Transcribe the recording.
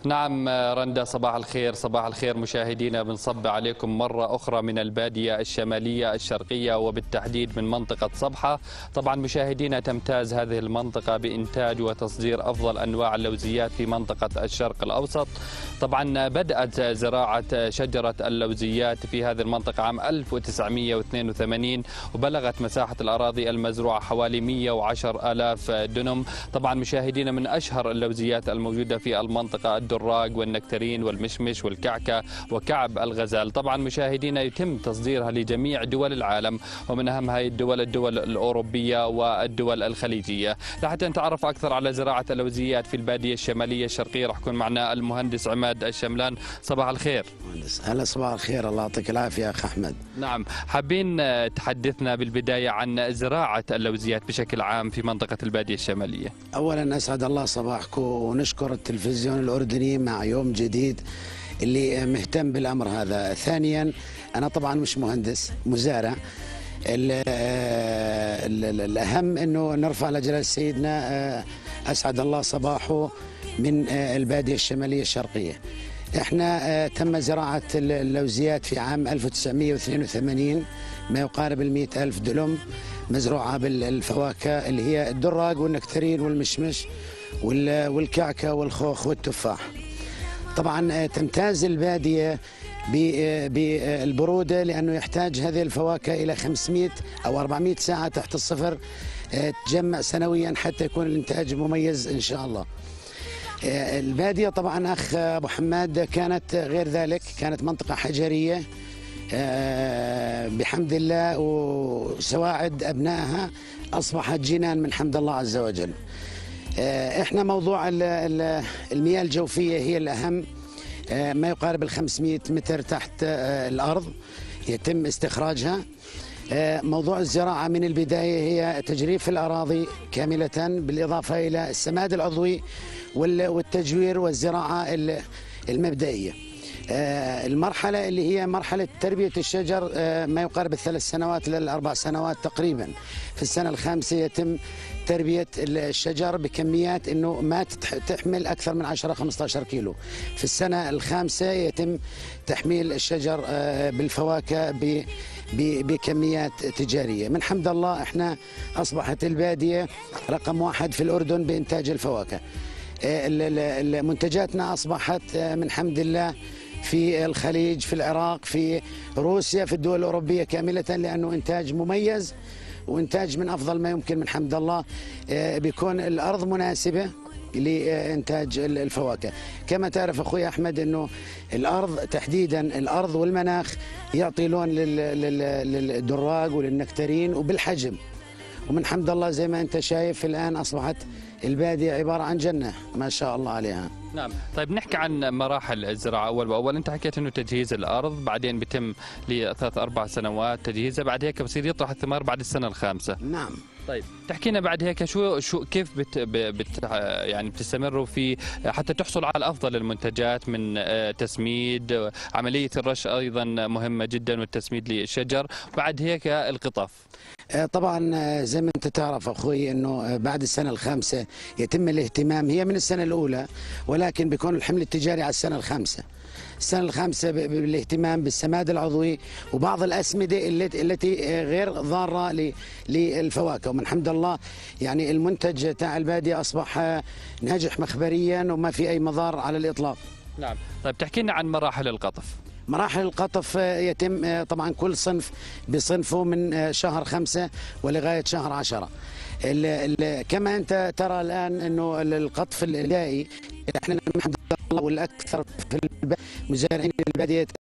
نعم رندا، صباح الخير. صباح الخير مشاهدينا، بنصب عليكم مرة أخرى من البادية الشمالية الشرقية وبالتحديد من منطقة صبحة. طبعا مشاهدينا، تمتاز هذه المنطقة بإنتاج وتصدير أفضل أنواع اللوزيات في منطقة الشرق الأوسط. طبعا بدأت زراعة شجرة اللوزيات في هذه المنطقة عام 1982 وبلغت مساحة الأراضي المزروعة حوالي 110 آلاف دنم. طبعا مشاهدينا، من أشهر اللوزيات الموجودة في المنطقة الدراج والنكترين والمشمش والكعكة وكعب الغزال. طبعا مشاهدينا، يتم تصديرها لجميع دول العالم، ومن أهم هذه الدول الأوروبية والدول الخليجية. لحتى نتعرف أكثر على زراعة اللوزيات في البادية الشمالية الشرقية راح يكون معنا المهندس عماد الشملان. صباح الخير مهندس. هلا صباح الخير، الله يعطيك العافية أخ أحمد. نعم، حابين تحدثنا بالبداية عن زراعة اللوزيات بشكل عام في منطقة البادية الشمالية. أولا أسعد الله صباحكم، ونشكر التلفزيون الأردني مع يوم جديد اللي مهتم بالأمر هذا. ثانيا، أنا طبعا مش مهندس، مزارع. الأهم أنه نرفع لجلال سيدنا أسعد الله صباحه من البادية الشمالية الشرقية. احنا تم زراعة اللوزيات في عام 1982 ما يقارب 100,000 دلم مزروعة بالفواكه اللي هي الدراج والنكترين والمشمش والكعكة والخوخ والتفاح. طبعا تمتاز البادية بالبرودة لأنه يحتاج هذه الفواكه إلى 500 أو 400 ساعة تحت الصفر تجمع سنويا حتى يكون الإنتاج مميز إن شاء الله. البادية طبعا أخ أبو حماد كانت غير ذلك، كانت منطقة حجرية بحمد الله، وسواعد أبنائها أصبحت جنان من حمد الله عز وجل. إحنا موضوع المياه الجوفية هي الأهم، ما يقارب 500 متر تحت الأرض يتم استخراجها. موضوع الزراعة من البداية هي تجريف الأراضي كاملة بالإضافة إلى السماد العضوي والتجوير والزراعة المبدئية. المرحلة اللي هي مرحلة تربية الشجر ما يقارب 3 سنوات ل4 سنوات تقريبا. في السنة الخامسة يتم تربية الشجر بكميات انه ما تحمل اكثر من 10-15 كيلو. في السنة الخامسة يتم تحميل الشجر بالفواكه بكميات تجارية. من حمد الله احنا اصبحت البادية رقم 1 في الاردن بانتاج الفواكه. منتجاتنا اصبحت من حمد الله في الخليج، في العراق، في روسيا، في الدول الأوروبية كاملة، لأنه إنتاج مميز وإنتاج من أفضل ما يمكن من حمد الله. بيكون الأرض مناسبة لإنتاج الفواكه. كما تعرف أخوي أحمد أنه الأرض تحديدا، الأرض والمناخ يعطي لون للدراج وللنكترين وبالحجم. ومن حمد الله زي ما أنت شايف الآن أصبحت البادية عبارة عن جنة ما شاء الله عليها. نعم، طيب نحكي عن مراحل الزراعة. أول بأول أنت حكيت أنه تجهيز الأرض، بعدين بيتم ل3-4 سنوات تجهيزها، بعد هيك بصير يطرح الثمار بعد السنة الخامسة. نعم. طيب تحكينا بعد هيك شو كيف يعني بتستمروا في حتى تحصل على افضل المنتجات من تسميد، عمليه الرش ايضا مهمه جدا والتسميد للشجر، بعد هيك القطف. طبعا زي ما انت تعرف اخوي انه بعد السنه الخامسه يتم الاهتمام، هي من السنه الاولى ولكن بيكون الحمل التجاري على السنه الخامسه. السنة الخامسة بالاهتمام بالسماد العضوي وبعض الأسمدة التي غير ضارة للفواكه. ومن حمد الله يعني المنتج تاع البادية أصبح ناجح مخبريا وما في أي مضار على الإطلاق. نعم، طيب تحكي لنا عن مراحل القطف. مراحل القطف يتم طبعا كل صنف بصنفه من شهر 5 ولغاية شهر 10. كما أنت ترى الآن أنه القطف الابتدائي احنا الحمد لله والأكثر في مزارعين البادية